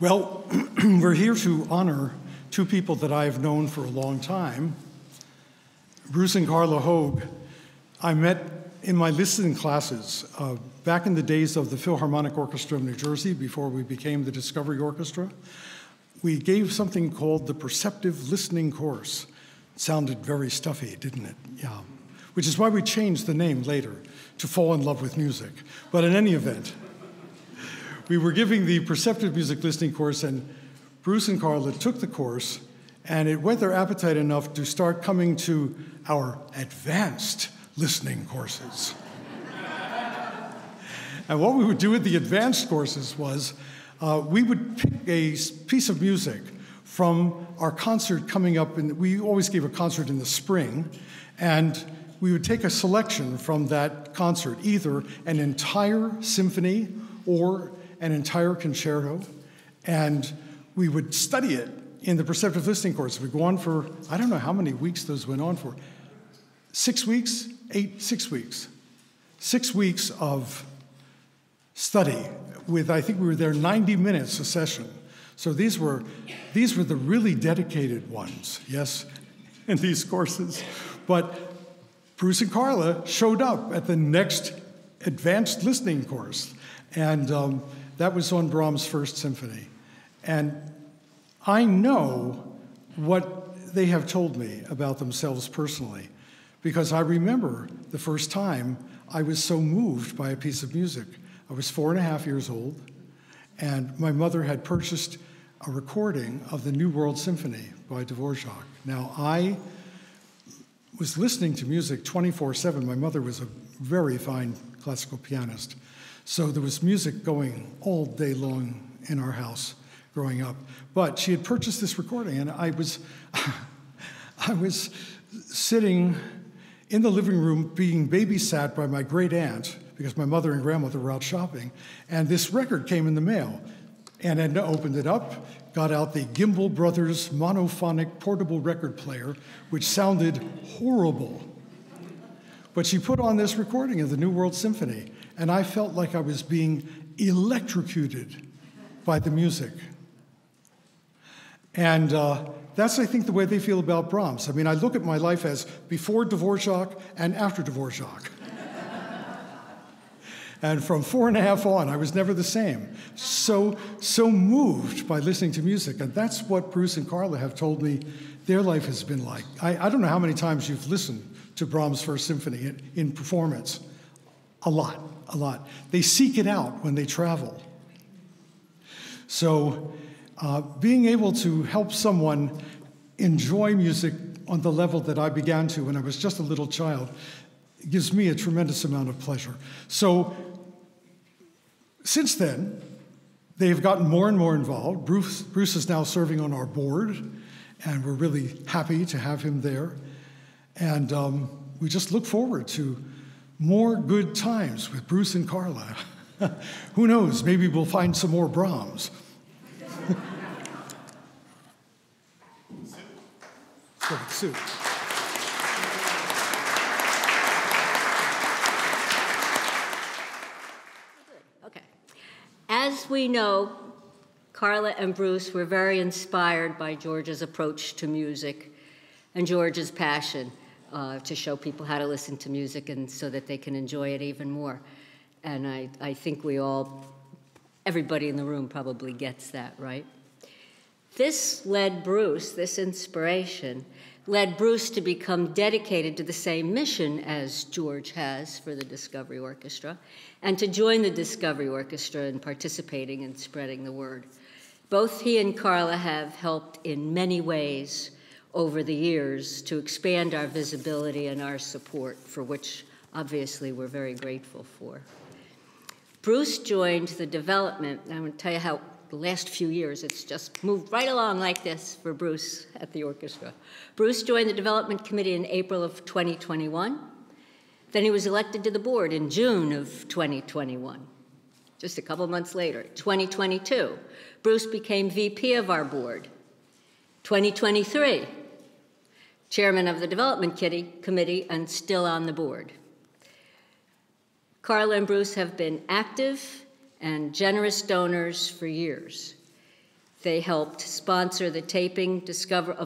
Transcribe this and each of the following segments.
Well, we're here to honor two people that I've known for a long time. Bruce and Carla Hogue, I met in my listening classes back in the days of the Philharmonic Orchestra of New Jersey, before we became the Discovery Orchestra. We gave something called the Perceptive Listening Course. It sounded very stuffy, didn't it? Yeah. Which is why we changed the name later to Fall in Love with Music. But in any event, we were giving the Perceptive Music Listening Course, and Bruce and Carla took the course, and it whet their appetite enough to start coming to our advanced listening courses. And what we would do with the advanced courses was we would pick a piece of music from our concert coming up, we always gave a concert in the spring, and we would take a selection from that concert, either an entire symphony or an entire concerto, and we would study it in the Perceptive Listening course. We'd go on for, I don't know how many weeks those went on for. 6 weeks? 6 weeks. 6 weeks of study with, I think we were there 90 minutes a session. So these were the really dedicated ones, yes, in these courses. But Bruce and Carla showed up at the next advanced listening course, and that was on Brahms' First Symphony. And I know what they have told me about themselves personally, because I remember the first time I was so moved by a piece of music. I was 4.5 years old, and my mother had purchased a recording of the New World Symphony by Dvorak. Now, I was listening to music 24/7. My mother was a very fine classical pianist, so there was music going all day long in our house growing up. But she had purchased this recording, and I was sitting in the living room being babysat by my great aunt, because my mother and grandmother were out shopping, and this record came in the mail. And Edna opened it up, got out the Gimbel Brothers monophonic portable record player, which sounded horrible. But she put on this recording of the New World Symphony, and I felt like I was being electrocuted by the music. And that's, I think, the way they feel about Brahms. I mean, I look at my life as before Dvorak and after Dvorak. And from 4.5 on, I was never the same. So moved by listening to music. And that's what Bruce and Carla have told me their life has been like. I don't know how many times you've listened to Brahms' First Symphony in performance. A lot. They seek it out when they travel. So being able to help someone enjoy music on the level that I began to when I was just a little child gives me a tremendous amount of pleasure. So since then, they've gotten more and more involved. Bruce is now serving on our board, and we're really happy to have him there. And we just look forward to more good times with Bruce and Carla. Who knows, maybe we'll find some more Brahms. Sue. Okay. As we know, Carla and Bruce were very inspired by George's approach to music and George's passion to show people how to listen to music and so that they can enjoy it even more. And I think everybody in the room probably gets that, right? This inspiration led Bruce to become dedicated to the same mission as George has for the Discovery Orchestra, and to join the Discovery Orchestra in participating and spreading the word. Both he and Carla have helped in many ways over the years to expand our visibility and our support, for which obviously we're very grateful for. Bruce joined the development, and I'm going to tell you how the last few years, it's just moved right along like this for Bruce at the orchestra. Bruce joined the development committee in April of 2021. Then he was elected to the board in June of 2021. Just a couple months later, 2022, Bruce became VP of our board. 2023, chairman of the development committee and still on the board. Carla and Bruce have been active and generous donors for years. They helped sponsor the taping Discover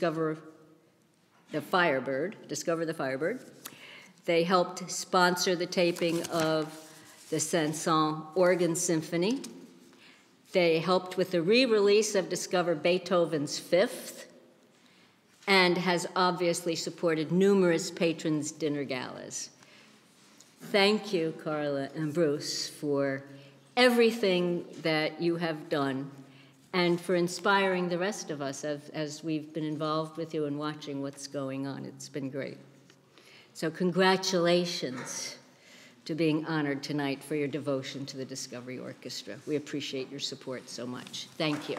the Firebird. They helped sponsor the taping of the Saint-Saëns Organ Symphony. They helped with the re-release of Discover Beethoven's Fifth, and has obviously supported numerous patrons' dinner galas. Thank you, Carla and Bruce, for everything that you have done and for inspiring the rest of us as we've been involved with you and watching what's going on. It's been great. So congratulations to being honored tonight for your devotion to the Discovery Orchestra. We appreciate your support so much. Thank you.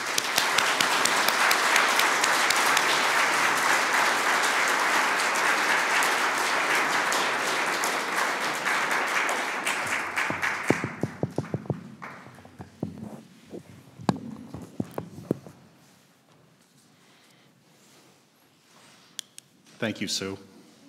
Thank you, Sue.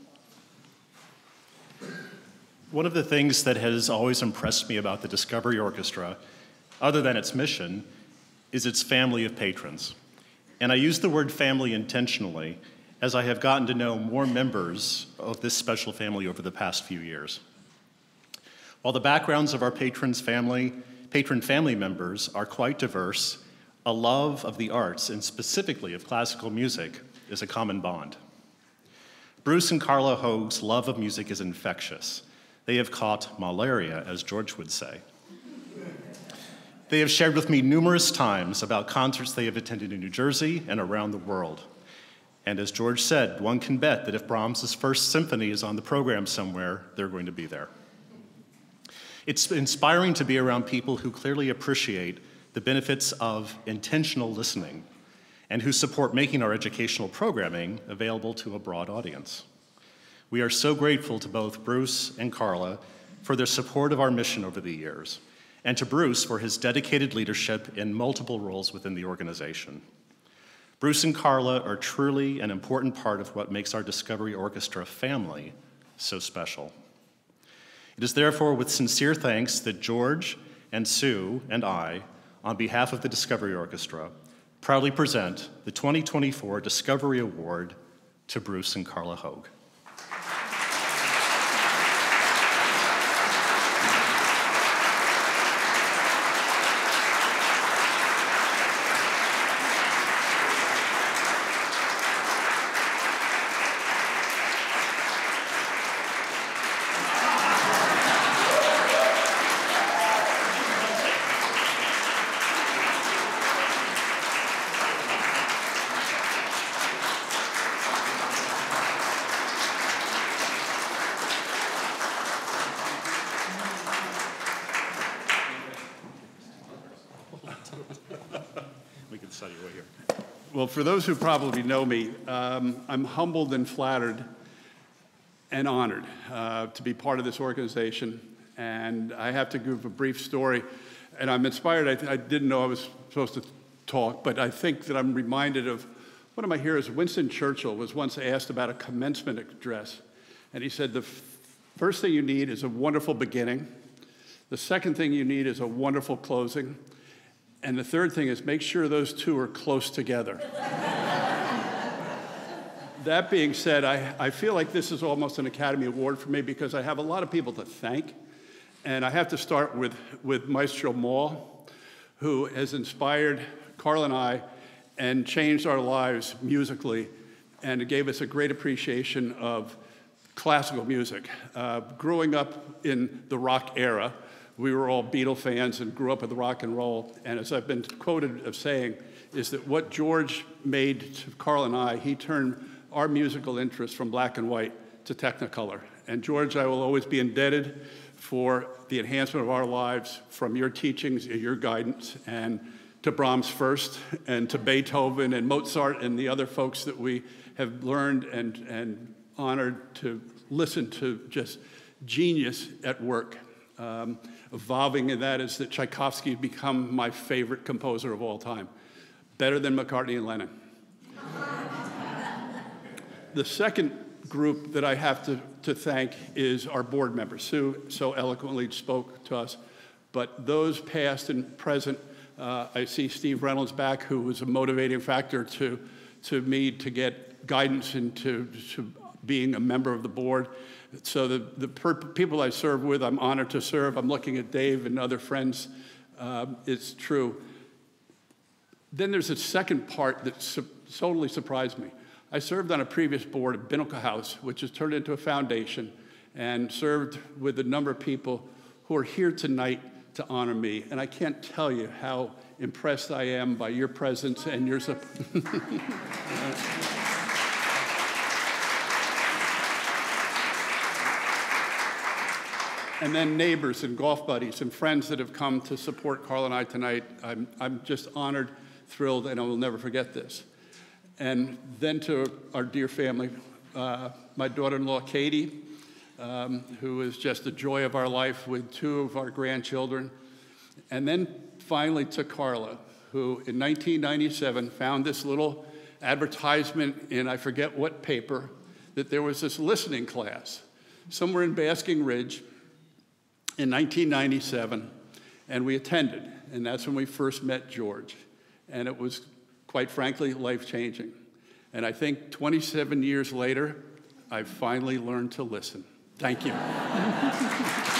One of the things that has always impressed me about the Discovery Orchestra, other than its mission, is its family of patrons. And I use the word family intentionally, as I have gotten to know more members of this special family over the past few years. While the backgrounds of our patron family members are quite diverse, a love of the arts, and specifically of classical music, is a common bond. Bruce and Carla Hoag's love of music is infectious. They have caught malaria, as George would say. They have shared with me numerous times about concerts they have attended in New Jersey and around the world. And as George said, one can bet that if Brahms's First Symphony is on the program somewhere, they're going to be there. It's inspiring to be around people who clearly appreciate the benefits of intentional listening and who support making our educational programming available to a broad audience. We are so grateful to both Bruce and Carla for their support of our mission over the years, and to Bruce for his dedicated leadership in multiple roles within the organization. Bruce and Carla are truly an important part of what makes our Discovery Orchestra family so special. It is therefore with sincere thanks that George and Sue and I, on behalf of the Discovery Orchestra, proudly present the 2024 Discovery Award to Bruce and Carla Hoag. Well, for those who probably know me, I'm humbled and flattered and honored to be part of this organization. And I have to give a brief story. And I'm inspired. I didn't know I was supposed to talk, but I think that I'm reminded of one of my heroes. Winston Churchill was once asked about a commencement address. And he said, the first thing you need is a wonderful beginning. The second thing you need is a wonderful closing. And the third thing is make sure those two are close together. That being said, I feel like this is almost an Academy Award for me because I have a lot of people to thank. And I have to start with Maestro Maul, who has inspired Carla and I and changed our lives musically, and it gave us a great appreciation of classical music. Growing up in the rock era, we were all Beatle fans and grew up with rock and roll. And as I've been quoted of saying, is that what George made to Carla and I, he turned our musical interest from black and white to Technicolor. And George, I will always be indebted for the enhancement of our lives from your teachings and your guidance, and to Brahms first, and to Beethoven and Mozart and the other folks that we have learned and honored to listen to, just genius at work. Evolving in that is that Tchaikovsky has become my favorite composer of all time, better than McCartney and Lennon. The second group that I have to thank is our board members. Sue so eloquently spoke to us, but those past and present, I see Steve Reynolds back, who was a motivating factor to me to get guidance into to being a member of the board. So the people I serve with, I'm honored to serve. I'm looking at Dave and other friends. It's true. Then there's a second part that totally surprised me. I served on a previous board at Binnacle House, which has turned into a foundation, and served with a number of people who are here tonight to honor me. And I can't tell you how impressed I am by your presence and your support. And then neighbors and golf buddies and friends that have come to support Carl and I tonight. I'm just honored, thrilled, and I will never forget this. And then to our dear family, my daughter-in-law, Katie, who is just the joy of our life with 2 of our grandchildren. And then finally to Carla, who in 1997 found this little advertisement in I forget what paper, that there was this listening class somewhere in Basking Ridge in 1997, and we attended, and that's when we first met George. And it was, quite frankly, life-changing. And I think 27 years later, I've finally learned to listen. Thank you.